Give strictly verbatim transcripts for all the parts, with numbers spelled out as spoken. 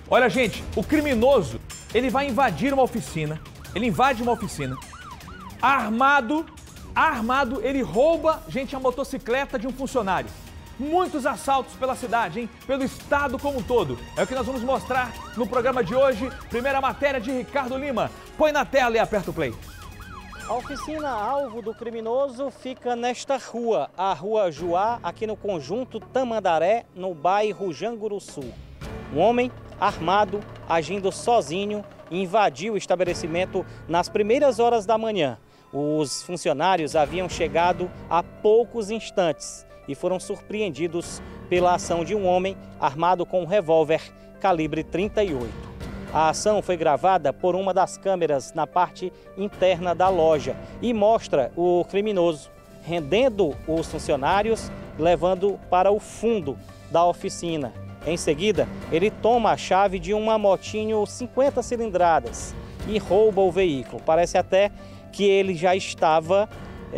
Olha, gente, o criminoso, ele vai invadir uma oficina, ele invade uma oficina, armado, armado, ele rouba, gente, a motocicleta de um funcionário. Muitos assaltos pela cidade, hein? Pelo estado como um todo. É o que nós vamos mostrar no programa de hoje. Primeira matéria de Ricardo Lima. Põe na tela e aperta o play. A oficina alvo do criminoso fica nesta rua, a Rua Juá, aqui no conjunto Tamandaré, no bairro Janguruçu. Um homem armado, agindo sozinho, invadiu o estabelecimento nas primeiras horas da manhã. Os funcionários haviam chegado há poucos instantes e foram surpreendidos pela ação de um homem armado com um revólver calibre trinta e oito. A ação foi gravada por uma das câmeras na parte interna da loja e mostra o criminoso rendendo os funcionários, levando para o fundo da oficina. Em seguida, ele toma a chave de uma motinho cinquenta cilindradas e rouba o veículo. Parece até que ele já estava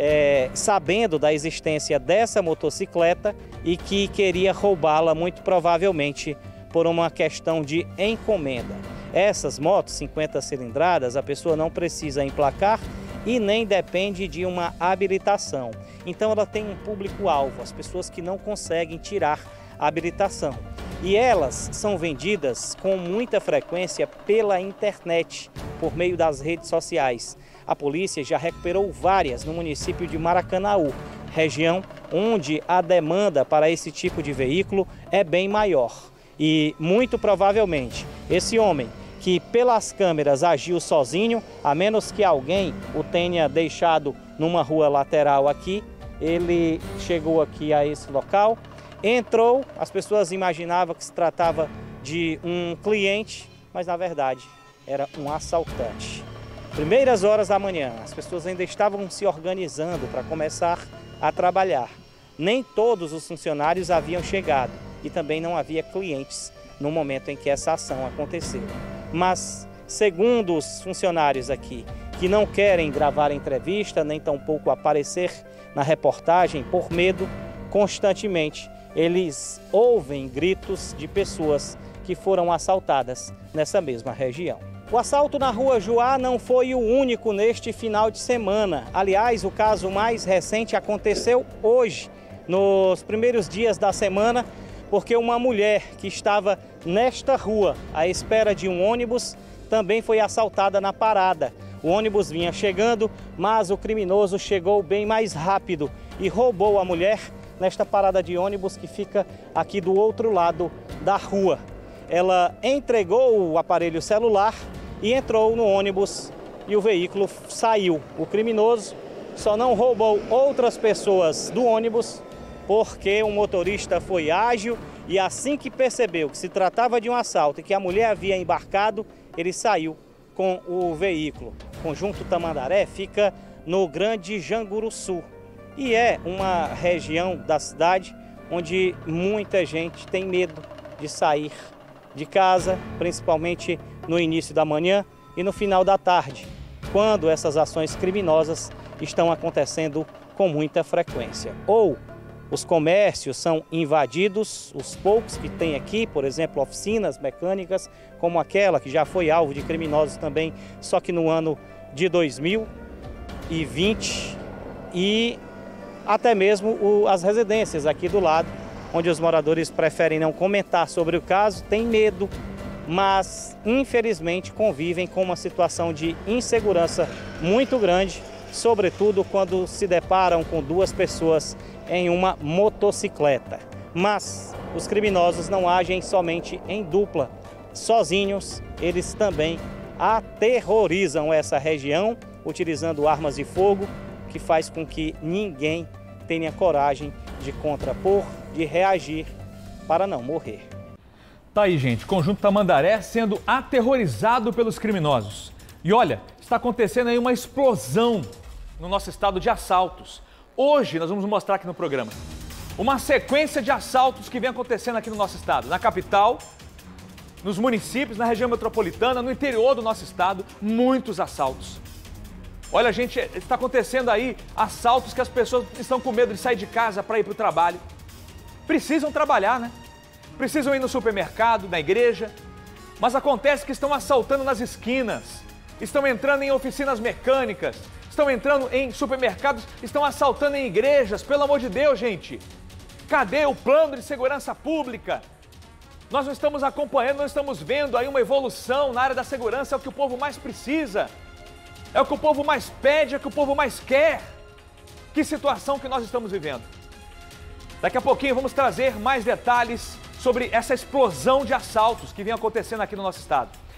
É, sabendo da existência dessa motocicleta e que queria roubá-la muito provavelmente por uma questão de encomenda. Essas motos cinquenta cilindradas a pessoa não precisa emplacar e nem depende de uma habilitação. Então ela tem um público-alvo, as pessoas que não conseguem tirar a habilitação. E elas são vendidas com muita frequência pela internet, por meio das redes sociais. A polícia já recuperou várias no município de Maracanaú, região onde a demanda para esse tipo de veículo é bem maior. E muito provavelmente esse homem, que pelas câmeras agiu sozinho, a menos que alguém o tenha deixado numa rua lateral aqui, ele chegou aqui a esse local, entrou, as pessoas imaginavam que se tratava de um cliente, mas na verdade era um assaltante. Primeiras horas da manhã, as pessoas ainda estavam se organizando para começar a trabalhar. Nem todos os funcionários haviam chegado e também não havia clientes no momento em que essa ação aconteceu. Mas, segundo os funcionários aqui, que não querem gravar a entrevista, nem tampouco aparecer na reportagem por medo, constantemente eles ouvem gritos de pessoas que foram assaltadas nessa mesma região. O assalto na Rua Juá não foi o único neste final de semana. Aliás, o caso mais recente aconteceu hoje, nos primeiros dias da semana, porque uma mulher que estava nesta rua, à espera de um ônibus, também foi assaltada na parada. O ônibus vinha chegando, mas o criminoso chegou bem mais rápido e roubou a mulher nesta parada de ônibus que fica aqui do outro lado da rua. Ela entregou o aparelho celular e entrou no ônibus e o veículo saiu. O criminoso só não roubou outras pessoas do ônibus porque o motorista foi ágil e assim que percebeu que se tratava de um assalto e que a mulher havia embarcado, ele saiu com o veículo. O conjunto Tamandaré fica no Grande Janguruçu e é uma região da cidade onde muita gente tem medo de sair de casa, principalmente no início da manhã e no final da tarde, quando essas ações criminosas estão acontecendo com muita frequência. Ou os comércios são invadidos, os poucos que tem aqui, por exemplo, oficinas mecânicas, como aquela que já foi alvo de criminosos também, só que no ano de dois mil e vinte, e até mesmo o, as residências aqui do lado, onde os moradores preferem não comentar sobre o caso, têm medo, mas infelizmente convivem com uma situação de insegurança muito grande, sobretudo quando se deparam com duas pessoas em uma motocicleta. Mas os criminosos não agem somente em dupla, sozinhos, eles também aterrorizam essa região, utilizando armas de fogo, que faz com que ninguém tenha coragem de contrapor, de reagir para não morrer. Tá aí, gente, conjunto Tamandaré sendo aterrorizado pelos criminosos. E olha, está acontecendo aí uma explosão no nosso estado de assaltos. Hoje nós vamos mostrar aqui no programa uma sequência de assaltos que vem acontecendo aqui no nosso estado, na capital, nos municípios, na região metropolitana, no interior do nosso estado, muitos assaltos. Olha, gente, está acontecendo aí assaltos que as pessoas estão com medo de sair de casa para ir para o trabalho. Precisam trabalhar, né? Precisam ir no supermercado, na igreja. Mas acontece que estão assaltando nas esquinas, estão entrando em oficinas mecânicas, estão entrando em supermercados, estão assaltando em igrejas. Pelo amor de Deus, gente! Cadê o plano de segurança pública? Nós não estamos acompanhando, não estamos vendo aí uma evolução na área da segurança. É o que o povo mais precisa, é o que o povo mais pede, é o que o povo mais quer. Que situação que nós estamos vivendo. Daqui a pouquinho vamos trazer mais detalhes sobre essa explosão de assaltos que vem acontecendo aqui no nosso estado.